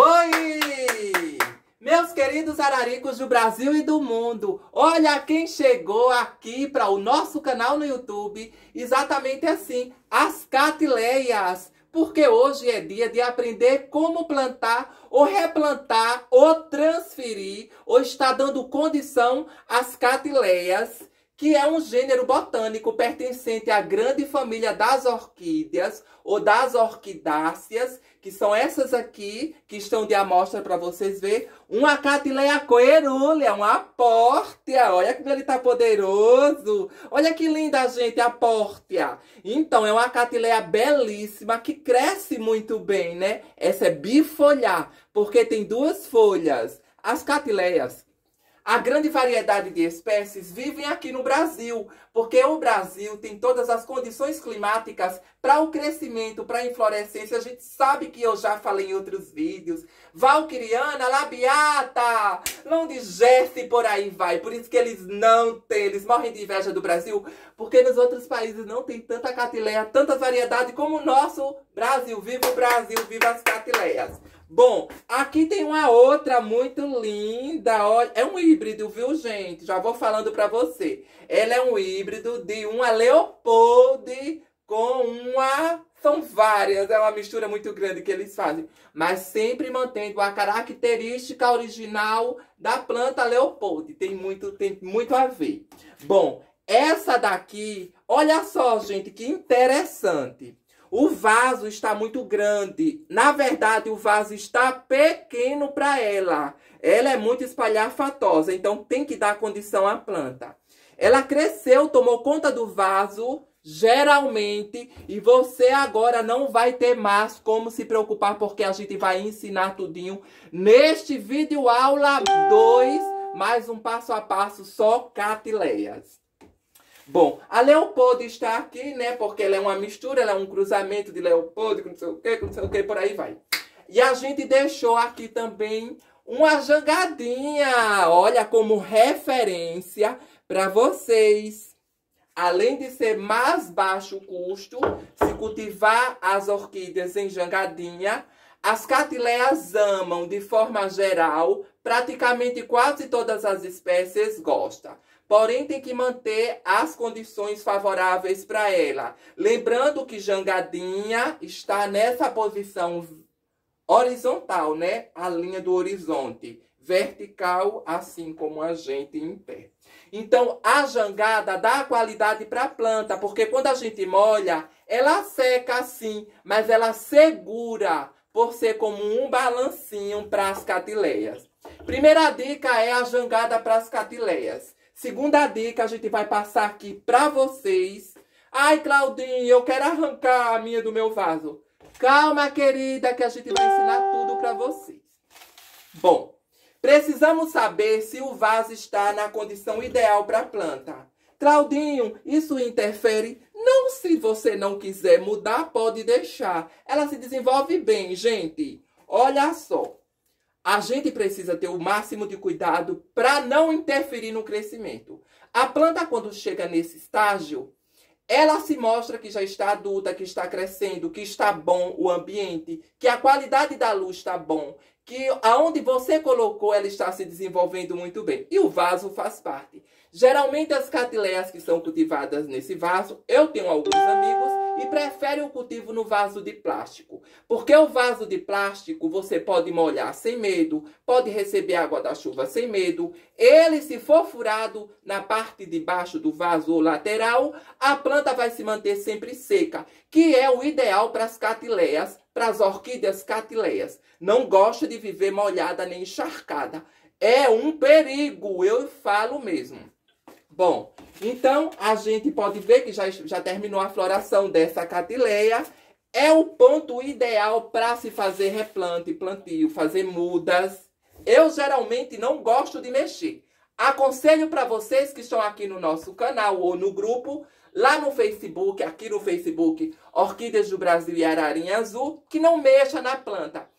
Oi! Meus queridos araricos do Brasil e do mundo, olha quem chegou aqui para o nosso canal no YouTube, exatamente assim, as Catileias. Porque hoje é dia de aprender como plantar, ou replantar, ou transferir, ou estar dando condição às Catileias, que é um gênero botânico pertencente à grande família das orquídeas ou das orquidáceas, que são essas aqui, que estão de amostra para vocês verem. Uma Catileia coerúlea, uma pórtea. Olha como ele tá poderoso. Olha que linda, gente, a pórtea. Então, é uma Catileia belíssima, que cresce muito bem, né? Essa é bifoliar, porque tem duas folhas. As Catileias, a grande variedade de espécies vivem aqui no Brasil, porque o Brasil tem todas as condições climáticas para o crescimento, para a inflorescência. A gente sabe que eu já falei em outros vídeos. Valquiriana, labiata, londigesse, por aí vai. Por isso que eles não têm, eles morrem de inveja do Brasil, porque nos outros países não tem tanta Catileia, tanta variedade como o nosso Brasil. Viva o Brasil, viva as Catileias! Bom, aqui tem uma outra muito linda, olha, é um híbrido, viu, gente? Já vou falando pra você. Ela é um híbrido de uma Leopold com uma... São várias, é uma mistura muito grande que eles fazem. Mas sempre mantendo a característica original da planta Leopold. Tem muito a ver. Bom, essa daqui, olha só, gente, que interessante. O vaso está muito grande. Na verdade, o vaso está pequeno para ela. Ela é muito espalhafatosa, então tem que dar condição à planta. Ela cresceu, tomou conta do vaso, geralmente, e você agora não vai ter mais como se preocupar, porque a gente vai ensinar tudinho neste vídeo aula 2, mais um passo a passo, só Catileias. Bom, a Leopold está aqui, né? Porque ela é uma mistura, ela é um cruzamento de Leopold, com não sei o que, por aí vai. E a gente deixou aqui também uma jangadinha, olha, como referência para vocês. Além de ser mais baixo custo, se cultivar as orquídeas em jangadinha, as Catileias amam, de forma geral, praticamente quase todas as espécies gostam. Porém, tem que manter as condições favoráveis para ela. Lembrando que jangadinha está nessa posição horizontal, né? A linha do horizonte. Vertical, assim como a gente em pé. Então, a jangada dá qualidade para a planta, porque quando a gente molha, ela seca assim, mas ela segura, por ser como um balancinho para as Catileias. Primeira dica é a jangada para as Catileias. Segunda dica, a gente vai passar aqui para vocês. Ai, Claudinha, eu quero arrancar a minha do meu vaso. Calma, querida, que a gente vai ensinar tudo para vocês. Bom, precisamos saber se o vaso está na condição ideal para a planta. Claudinho, isso interfere? Não, se você não quiser mudar, pode deixar. Ela se desenvolve bem, gente. Olha só. A gente precisa ter o máximo de cuidado para não interferir no crescimento. A planta, quando chega nesse estágio, ela se mostra que já está adulta, que está crescendo, que está bom o ambiente, que a qualidade da luz está bom, que aonde você colocou ela está se desenvolvendo muito bem. E o vaso faz parte. Geralmente as Catileias que são cultivadas nesse vaso, eu tenho alguns amigos e preferem o cultivo no vaso de plástico. Porque o vaso de plástico você pode molhar sem medo, pode receber água da chuva sem medo. Ele, se for furado na parte de baixo do vaso ou lateral, a planta vai se manter sempre seca, que é o ideal para as Catileias, para as orquídeas Catileias. Não gosta de viver molhada nem encharcada. É um perigo, eu falo mesmo. Bom, então a gente pode ver que já terminou a floração dessa Catileia. É o ponto ideal para se fazer replante, plantio, fazer mudas. Eu geralmente não gosto de mexer. Aconselho para vocês que estão aqui no nosso canal ou no grupo, lá no Facebook, aqui no Facebook, Orquídeas do Brasil e Ararinha Azul, que não mexa na planta.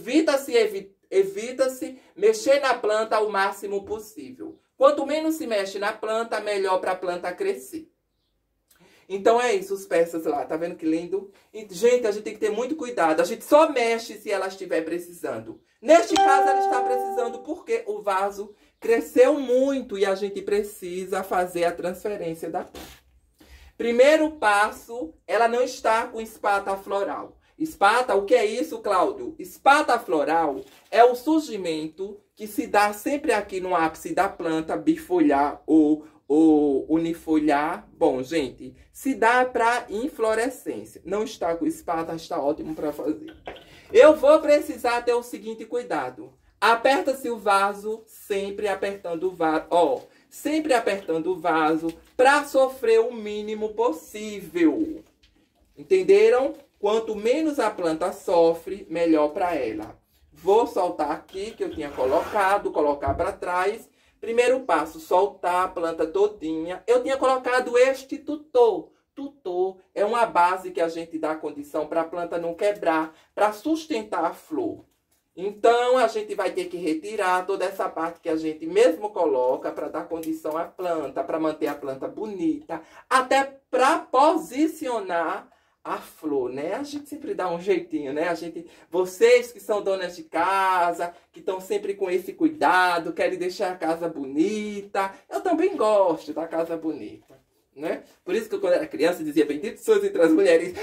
Evita-se mexer na planta o máximo possível. Quanto menos se mexe na planta, melhor para a planta crescer. Então é isso, os persas lá, tá vendo que lindo? E, gente, a gente tem que ter muito cuidado. A gente só mexe se ela estiver precisando. Neste caso, ela está precisando porque o vaso cresceu muito e a gente precisa fazer a transferência da planta. Primeiro passo, ela não está com espata floral. Espata, o que é isso, Cláudio? Espata floral é o surgimento que se dá sempre aqui no ápice da planta, bifoliar ou unifoliar. Bom, gente, se dá para inflorescência. Não está com espata, está ótimo para fazer. Eu vou precisar ter o seguinte cuidado. Aperta-se o vaso, sempre apertando o vaso. Ó, sempre apertando o vaso para sofrer o mínimo possível. Entenderam? Quanto menos a planta sofre, melhor para ela. Vou soltar aqui, que eu tinha colocado, colocar para trás. Primeiro passo, soltar a planta todinha. Eu tinha colocado este tutor. Tutor é uma base que a gente dá condição para a planta não quebrar, para sustentar a flor. Então, a gente vai ter que retirar toda essa parte que a gente mesmo coloca para dar condição à planta, para manter a planta bonita, até para posicionar a flor, né? A gente sempre dá um jeitinho, né? Vocês que são donas de casa, que estão sempre com esse cuidado, querem deixar a casa bonita. Eu também gosto da casa bonita, né? Por isso que eu, quando era criança, dizia: bendito sois entre as mulheres.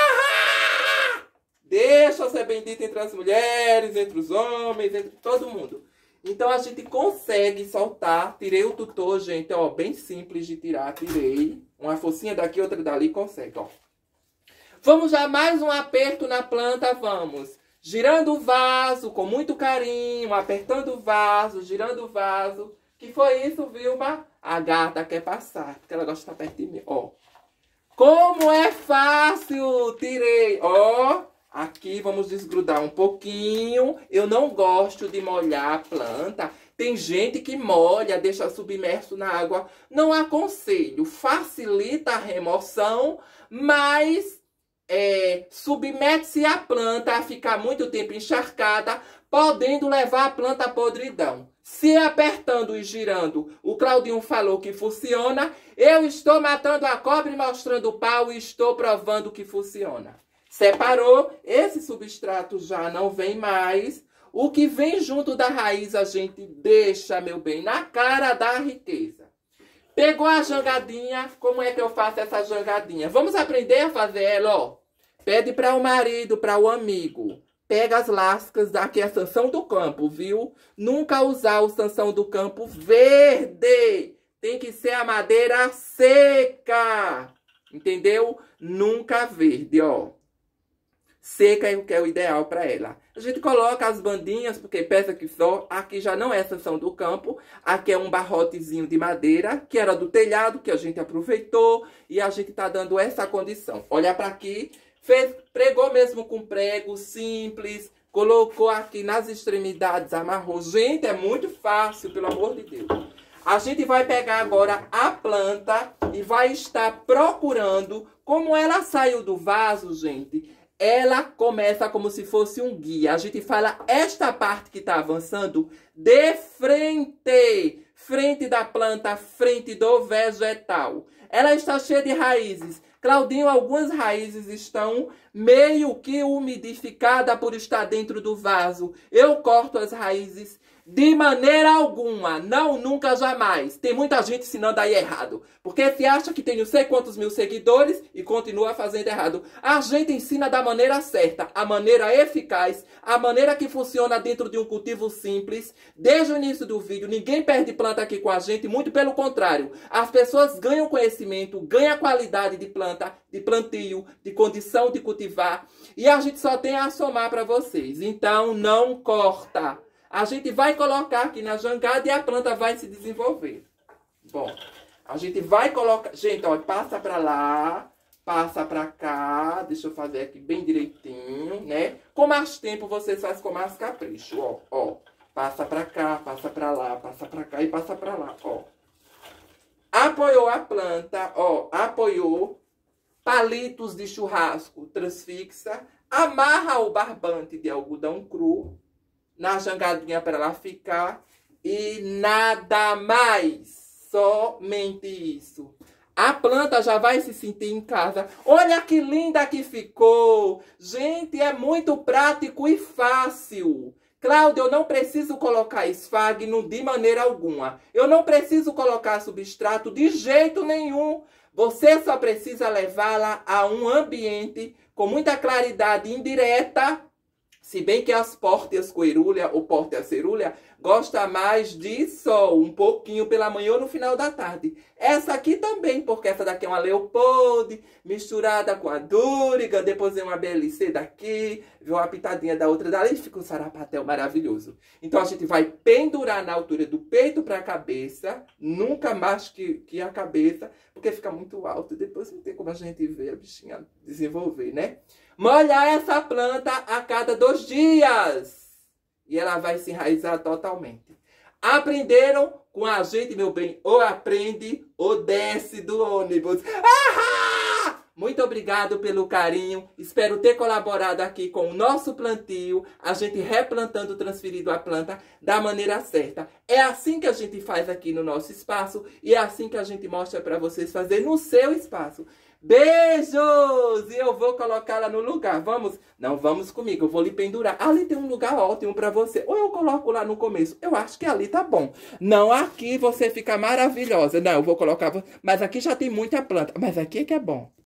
Deixa eu ser bendita entre as mulheres, entre os homens, entre todo mundo. Então, a gente consegue soltar. Tirei o tutor, gente, ó, bem simples de tirar. Tirei uma focinha daqui, outra dali, consegue, ó. Vamos já mais um aperto na planta, vamos. Girando o vaso com muito carinho, apertando o vaso, girando o vaso. Que foi isso, Vilma? A gata quer passar, porque ela gosta de estar perto de mim, ó. Como é fácil! Tirei, ó. Aqui vamos desgrudar um pouquinho. Eu não gosto de molhar a planta. Tem gente que molha, deixa submerso na água. Não aconselho. Facilita a remoção, mas submete-se a planta a ficar muito tempo encharcada, podendo levar a planta à podridão. Se apertando e girando, o Claudinho falou que funciona. Eu estou matando a cobra e mostrando o pau e estou provando que funciona. Separou, esse substrato já não vem mais. O que vem junto da raiz a gente deixa, meu bem, na cara da riqueza. Pegou a jangadinha, como é que eu faço essa jangadinha? Vamos aprender a fazer ela, ó. Pede para o marido, para o amigo. Pega as lascas, daqui a sanção do campo, viu? Nunca usar o sanção do campo verde. Tem que ser a madeira seca. Entendeu? Nunca verde, ó. Seca é o que é o ideal para ela. A gente coloca as bandinhas, porque pensa que só. Aqui já não é sanção do campo. Aqui é um barrotezinho de madeira, que era do telhado, que a gente aproveitou. E a gente tá dando essa condição. Olha para aqui. Pregou mesmo com prego simples. Colocou aqui nas extremidades, amarrou. Gente, é muito fácil, pelo amor de Deus. A gente vai pegar agora a planta e vai estar procurando. Como ela saiu do vaso, gente, ela começa como se fosse um guia. A gente fala esta parte que está avançando de frente. Frente da planta, frente do vegetal. Ela está cheia de raízes. Claudinho, algumas raízes estão meio que umidificadas por estar dentro do vaso. Eu corto as raízes de maneira alguma. Não, nunca, jamais. Tem muita gente ensinando aí errado. Porque se acha que tem não sei quantos mil seguidores e continua fazendo errado. A gente ensina da maneira certa, a maneira eficaz, a maneira que funciona dentro de um cultivo simples. Desde o início do vídeo, ninguém perde planta aqui com a gente, muito pelo contrário. As pessoas ganham conhecimento, ganham qualidade de planta, de plantio, de condição de cultivar. E a gente só tem a somar para vocês. Então, não corta. A gente vai colocar aqui na jangada e a planta vai se desenvolver. Bom, a gente vai colocar... Gente, ó, passa pra lá, passa pra cá. Deixa eu fazer aqui bem direitinho, né? Com mais tempo, vocês fazem com mais capricho, ó, ó. Passa pra cá, passa pra lá, passa pra cá e passa pra lá, ó. Apoiou a planta, ó, apoiou. Palitos de churrasco, transfixa. Amarra o barbante de algodão cru na jangadinha para ela ficar e nada mais, somente isso. A planta já vai se sentir em casa. Olha que linda que ficou. Gente, é muito prático e fácil. Cláudia, eu não preciso colocar esfagno de maneira alguma. Eu não preciso colocar substrato de jeito nenhum. Você só precisa levá-la a um ambiente com muita claridade indireta. Se bem que as Porteas coerúlea ou Portea cerúlea gosta mais de sol, um pouquinho pela manhã ou no final da tarde. Essa aqui também, porque essa daqui é uma Leopold, misturada com a Duriga, depois vem uma BLC daqui, vem uma pitadinha da outra dali, e fica um sarapatel maravilhoso. Então a gente vai pendurar na altura do peito para a cabeça, nunca mais que a cabeça, porque fica muito alto, depois não tem como a gente ver a bichinha desenvolver, né? Molhar essa planta a cada 2 dias. E ela vai se enraizar totalmente. Aprenderam com a gente, meu bem? Ou aprende ou desce do ônibus. Ahá! Muito obrigado pelo carinho. Espero ter colaborado aqui com o nosso plantio. A gente replantando, transferindo a planta da maneira certa. É assim que a gente faz aqui no nosso espaço. E é assim que a gente mostra para vocês fazer no seu espaço. Beijos! E eu vou colocá-la no lugar. Vamos? Não, vamos comigo. Eu vou lhe pendurar. Ali tem um lugar ótimo para você. Ou eu coloco lá no começo. Eu acho que ali tá bom. Não, aqui você fica maravilhosa. Não, eu vou colocar... Mas aqui já tem muita planta. Mas aqui é que é bom.